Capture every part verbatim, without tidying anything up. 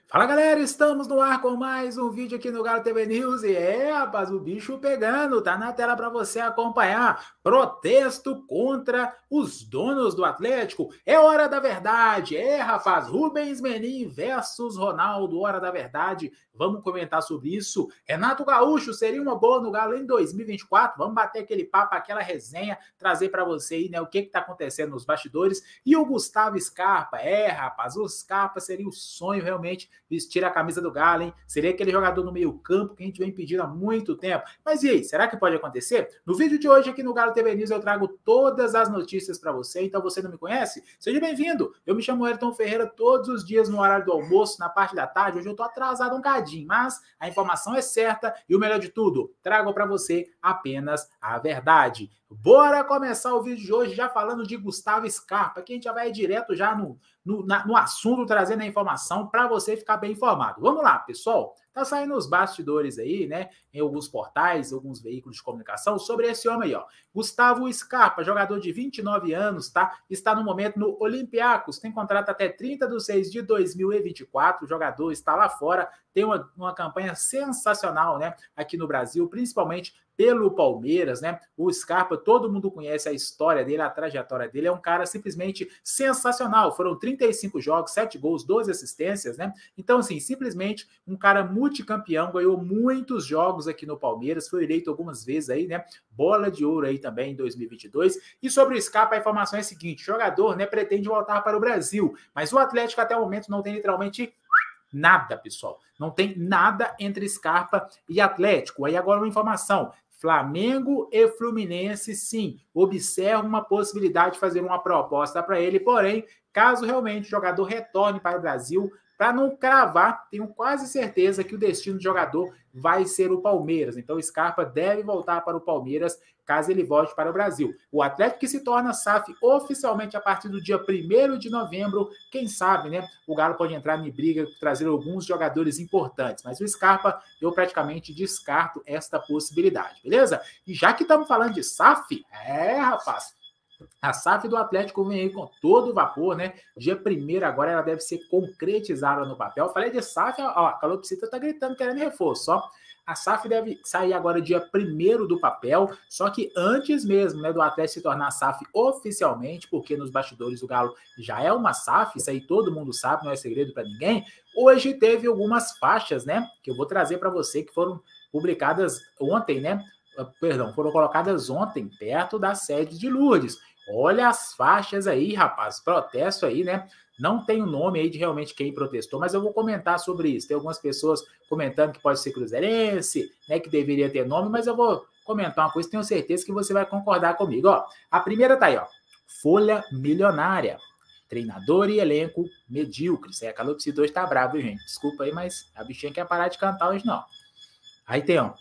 Fala galera, estamos no ar com mais um vídeo aqui no Galo T V News e é, rapaz, o bicho pegando, tá na tela para você acompanhar. Protesto contra os donos do Atlético. É hora da verdade, é, rapaz, Rubens Menin versus Ronaldo, hora da verdade. Vamos comentar sobre isso. Renato Gaúcho seria uma boa no Galo em dois mil e vinte e quatro. Vamos bater aquele papo, aquela resenha, trazer para você aí, né, o que que tá acontecendo nos bastidores. E o Gustavo Scarpa, é, rapaz, o Scarpa seria o sonho realmente vestir a camisa do Galo, hein? Seria aquele jogador no meio campo que a gente vem pedindo há muito tempo. Mas e aí, será que pode acontecer? No vídeo de hoje aqui no Galo T V News eu trago todas as notícias para você, então você não me conhece? Seja bem-vindo! Eu me chamo Ayrton Ferreira todos os dias no horário do almoço, na parte da tarde. Hoje eu tô atrasado um cadinho, mas a informação é certa e o melhor de tudo, trago para você apenas a verdade. Bora começar o vídeo de hoje já falando de Gustavo Scarpa, que a gente já vai direto já no, no, na, no assunto, trazendo a informação para você ficar bem informado. Vamos lá, pessoal. Tá saindo os bastidores aí, né, em alguns portais, alguns veículos de comunicação, sobre esse homem aí, ó. Gustavo Scarpa, jogador de vinte e nove anos, tá? Está no momento no Olympiacos, tem contrato até trinta de seis de dois mil e vinte e quatro, o jogador está lá fora, tem uma, uma campanha sensacional, né, aqui no Brasil, principalmente pelo Palmeiras, né? O Scarpa, todo mundo conhece a história dele, a trajetória dele, é um cara simplesmente sensacional. Foram trinta e cinco jogos, sete gols, doze assistências, né? Então, assim, simplesmente um cara multicampeão, ganhou muitos jogos aqui no Palmeiras, foi eleito algumas vezes aí, né? Bola de ouro aí também em dois mil e vinte e dois. E sobre o Scarpa, a informação é a seguinte: o jogador, né, pretende voltar para o Brasil, mas o Atlético até o momento não tem literalmente nada, pessoal. Não tem nada entre Scarpa e Atlético. Aí agora uma informação: Flamengo e Fluminense, sim, observam uma possibilidade de fazer uma proposta para ele, porém, caso realmente o jogador retorne para o Brasil, para não cravar, tenho quase certeza que o destino do jogador vai ser o Palmeiras. Então, o Scarpa deve voltar para o Palmeiras caso ele volte para o Brasil. O Atlético que se torna S A F oficialmente a partir do dia primeiro de novembro, quem sabe, né? O Galo pode entrar em briga, trazer alguns jogadores importantes, mas o Scarpa, eu praticamente descarto esta possibilidade, beleza? E já que estamos falando de S A F, é, rapaz, a S A F do Atlético vem aí com todo o vapor, né? Dia primeiro agora ela deve ser concretizada no papel. Falei de S A F, ó, a Calopsita tá gritando querendo reforço, ó. A S A F deve sair agora dia primeiro do papel, só que antes mesmo, né, do Atlético se tornar S A F oficialmente, porque nos bastidores o Galo já é uma S A F, isso aí todo mundo sabe, não é segredo para ninguém. Hoje teve algumas faixas, né, que eu vou trazer para você, que foram publicadas ontem, né? Perdão, foram colocadas ontem perto da sede de Lourdes. Olha as faixas aí, rapaz, protesto aí, né? Não tem o nome aí de realmente quem protestou, mas eu vou comentar sobre isso. Tem algumas pessoas comentando que pode ser cruzeirense, né, que deveria ter nome, mas eu vou comentar uma coisa, tenho certeza que você vai concordar comigo. Ó, a primeira tá aí, ó, folha milionária. Treinador e elenco medíocres. É, a Calopsita hoje tá brava, gente? Desculpa aí, mas a bichinha quer parar de cantar hoje, não. Aí tem, ó,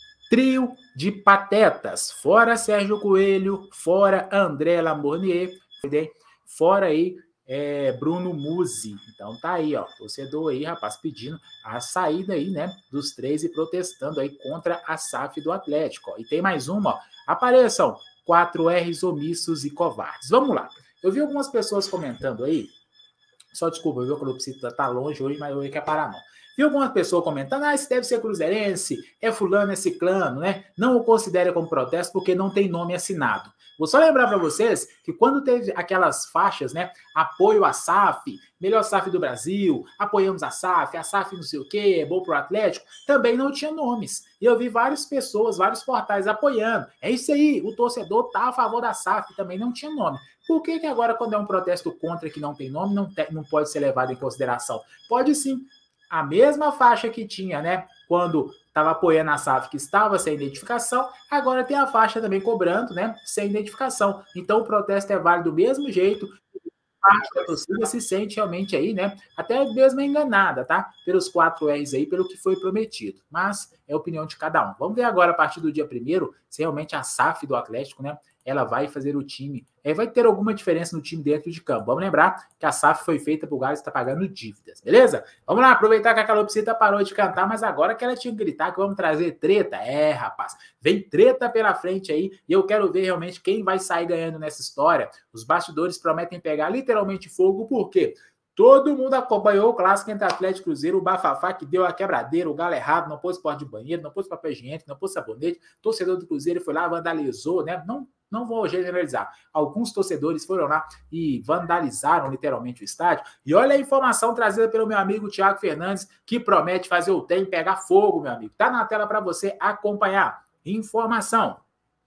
trio de patetas, fora Sérgio Coelho, fora André Lamornier, fora aí é, Bruno Musi. Então tá aí, ó, torcedor aí, rapaz, pedindo a saída aí, né, dos três e protestando aí contra a S A F do Atlético. Ó. E tem mais uma, ó, apareçam quatro R's omissos e covardes. Vamos lá, eu vi algumas pessoas comentando aí, só desculpa, viu, que o Calopsita tá longe hoje, mas eu não quero parar não. Vi algumas pessoas comentando, ah, esse deve ser cruzeirense, é fulano, é ciclano, né? Não o considere como protesto porque não tem nome assinado. Vou só lembrar para vocês que quando teve aquelas faixas, né? Apoio à S A F, melhor S A F do Brasil, apoiamos a S A F, a S A F não sei o quê, é bom pro Atlético, também não tinha nomes. E eu vi várias pessoas, vários portais apoiando. É isso aí, o torcedor tá a favor da S A F, também não tinha nome. Por que que agora, quando é um protesto contra que não tem nome, não, te, não pode ser levado em consideração? Pode sim. A mesma faixa que tinha, né, quando estava apoiando a S A F, que estava sem identificação, agora tem a faixa também cobrando, né, sem identificação. Então o protesto é válido do mesmo jeito, parte da torcida se sente realmente aí, né, até mesmo enganada, tá, pelos quatro R's aí, pelo que foi prometido. Mas é a opinião de cada um. Vamos ver agora, a partir do dia primeiro, se realmente a S A F do Atlético, né, ela vai fazer o time, é, vai ter alguma diferença no time dentro de campo. Vamos lembrar que a S A F foi feita para o Galo estar pagando dívidas, beleza? Vamos lá, aproveitar que a Calopsita parou de cantar, mas agora que ela tinha que gritar que vamos trazer treta. É, rapaz, vem treta pela frente aí e eu quero ver realmente quem vai sair ganhando nessa história. Os bastidores prometem pegar literalmente fogo, por quê? Todo mundo acompanhou o clássico entre Atlético e Cruzeiro, o bafafá que deu a quebradeira, o galo errado, não pôs porta de banheiro, não pôs papel higiênico, não pôs sabonete, torcedor do Cruzeiro foi lá, vandalizou, né? Não, não vou generalizar. Alguns torcedores foram lá e vandalizaram literalmente o estádio. E olha a informação trazida pelo meu amigo Thiago Fernandes, que promete fazer o trem pegar fogo, meu amigo. Tá na tela para você acompanhar. Informação.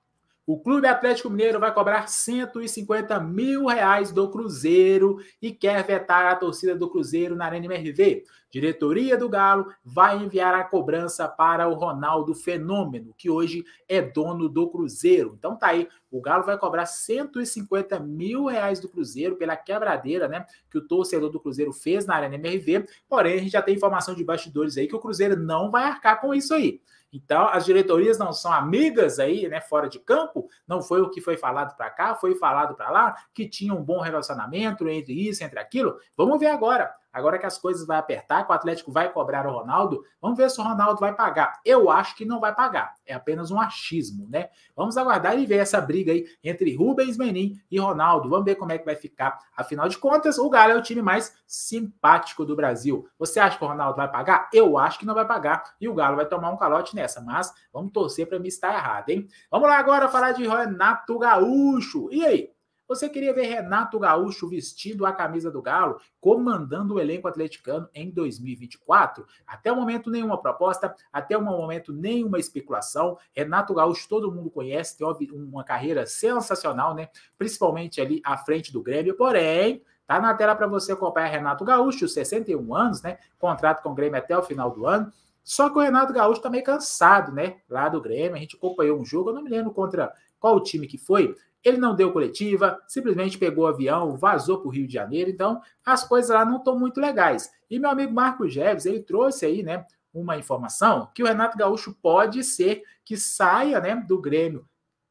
O Clube Atlético Mineiro vai cobrar cento e cinquenta mil reais do Cruzeiro e quer vetar a torcida do Cruzeiro na Arena M R V. Diretoria do Galo vai enviar a cobrança para o Ronaldo Fenômeno, que hoje é dono do Cruzeiro. Então tá aí, o Galo vai cobrar cento e cinquenta mil reais do Cruzeiro pela quebradeira, né, que o torcedor do Cruzeiro fez na Arena M R V. Porém, a gente já tem informação de bastidores aí que o Cruzeiro não vai arcar com isso aí. Então, as diretorias não são amigas aí, né, fora de campo, não foi o que foi falado para cá, foi falado para lá, que tinha um bom relacionamento entre isso, entre aquilo. Vamos ver agora. Agora que as coisas vão apertar, que o Atlético vai cobrar o Ronaldo, vamos ver se o Ronaldo vai pagar. Eu acho que não vai pagar. É apenas um achismo, né? Vamos aguardar e ver essa briga aí entre Rubens Menin e Ronaldo. Vamos ver como é que vai ficar. Afinal de contas, o Galo é o time mais simpático do Brasil. Você acha que o Ronaldo vai pagar? Eu acho que não vai pagar. E o Galo vai tomar um calote nessa. Mas vamos torcer para mim estar errado, hein? Vamos lá agora falar de Renato Gaúcho. E aí? Você queria ver Renato Gaúcho vestindo a camisa do Galo, comandando o elenco atleticano em dois mil e vinte e quatro? Até o momento, nenhuma proposta, até o momento, nenhuma especulação. Renato Gaúcho, todo mundo conhece, tem uma carreira sensacional, né? Principalmente ali à frente do Grêmio, porém, tá na tela para você acompanhar Renato Gaúcho, sessenta e um anos, né? Contrato com o Grêmio até o final do ano. Só que o Renato Gaúcho tá meio cansado, né? Lá do Grêmio, a gente acompanhou um jogo, eu não me lembro contra qual time que foi. Ele não deu coletiva, simplesmente pegou o avião, vazou para o Rio de Janeiro, então as coisas lá não estão muito legais. E meu amigo Marcos Geves, ele trouxe aí, né, uma informação que o Renato Gaúcho pode ser que saia, né, do Grêmio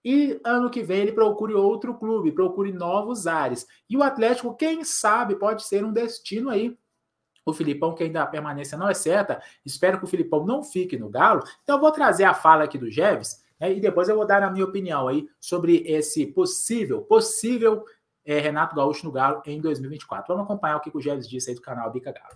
e ano que vem ele procure outro clube, procure novos ares. E o Atlético, quem sabe, pode ser um destino aí. O Filipão, que ainda a permanência não é certa, espero que o Filipão não fique no Galo. Então eu vou trazer a fala aqui do Geves, né, e depois eu vou dar a minha opinião aí sobre esse possível, possível é, Renato Gaúcho no Galo em dois mil e vinte e quatro. Vamos acompanhar o que o Geves disse aí do canal Bica Galo.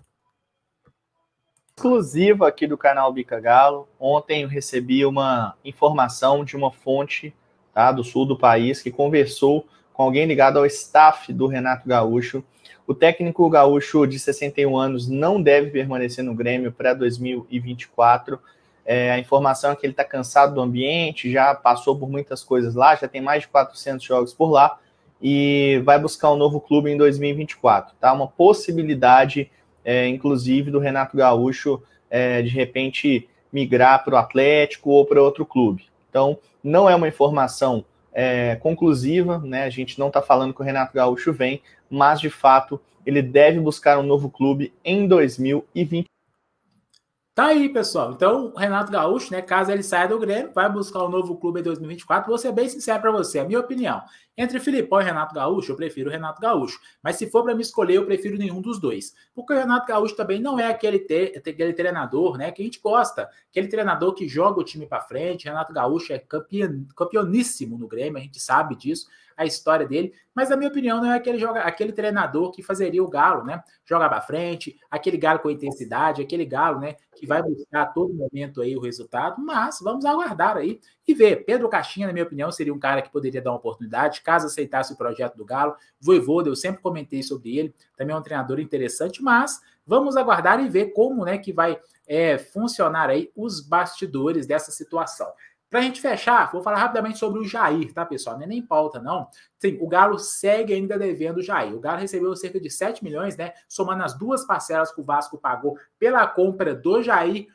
Exclusiva aqui do canal Bica Galo. Ontem eu recebi uma informação de uma fonte, tá, do sul do país que conversou com alguém ligado ao staff do Renato Gaúcho. O técnico gaúcho de sessenta e um anos não deve permanecer no Grêmio para dois mil e vinte e quatro. É, a informação é que ele está cansado do ambiente, já passou por muitas coisas lá, já tem mais de quatrocentos jogos por lá e vai buscar um novo clube em dois mil e vinte e quatro. Tá? Uma possibilidade, é, inclusive, do Renato Gaúcho é, de repente migrar para o Atlético ou para outro clube. Então, não é uma informação É, conclusiva, né? A gente não está falando que o Renato Gaúcho vem, mas de fato ele deve buscar um novo clube em dois mil e vinte. Tá aí, pessoal. Então, o Renato Gaúcho, né, caso ele saia do Grêmio, vai buscar um novo clube em dois mil e vinte e quatro. Vou ser bem sincero para você, a minha opinião. Entre Filipão e Renato Gaúcho, eu prefiro o Renato Gaúcho. Mas se for para me escolher, eu prefiro nenhum dos dois. Porque o Renato Gaúcho também não é aquele, te, aquele treinador, né, que a gente gosta. Aquele treinador que joga o time para frente. Renato Gaúcho é campeon, campeoníssimo no Grêmio, a gente sabe disso, a história dele. Mas, na minha opinião, não é aquele, joga, aquele treinador que fazeria o Galo, né, jogar para frente, aquele Galo com intensidade, aquele Galo, né, que vai buscar a todo momento aí o resultado. Mas vamos aguardar aí e ver. Pedro Caixinha, na minha opinião, seria um cara que poderia dar uma oportunidade, caso aceitasse o projeto do Galo. Vojvoda, eu sempre comentei sobre ele, também é um treinador interessante, mas vamos aguardar e ver como, né, que vai é, funcionar aí os bastidores dessa situação. Para a gente fechar, vou falar rapidamente sobre o Jair, tá, pessoal? Não é nem pauta, não. Sim, o Galo segue ainda devendo o Jair. O Galo recebeu cerca de sete milhões, né, somando as duas parcelas que o Vasco pagou pela compra do Jair,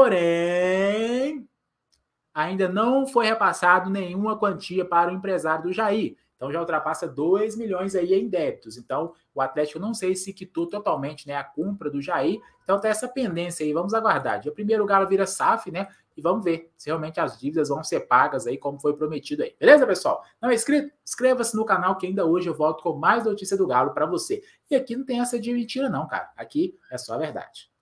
porém ainda não foi repassado nenhuma quantia para o empresário do Jair. Então já ultrapassa dois milhões aí em débitos. Então o Atlético não sei se quitou totalmente, né, a compra do Jair. Então tá essa pendência aí, vamos aguardar. Dia primeiro o Galo vira S A F, né? E vamos ver se realmente as dívidas vão ser pagas aí, como foi prometido aí. Beleza, pessoal? Não é inscrito? Inscreva-se no canal que ainda hoje eu volto com mais notícia do Galo para você. E aqui não tem essa de mentira não, cara. Aqui é só a verdade.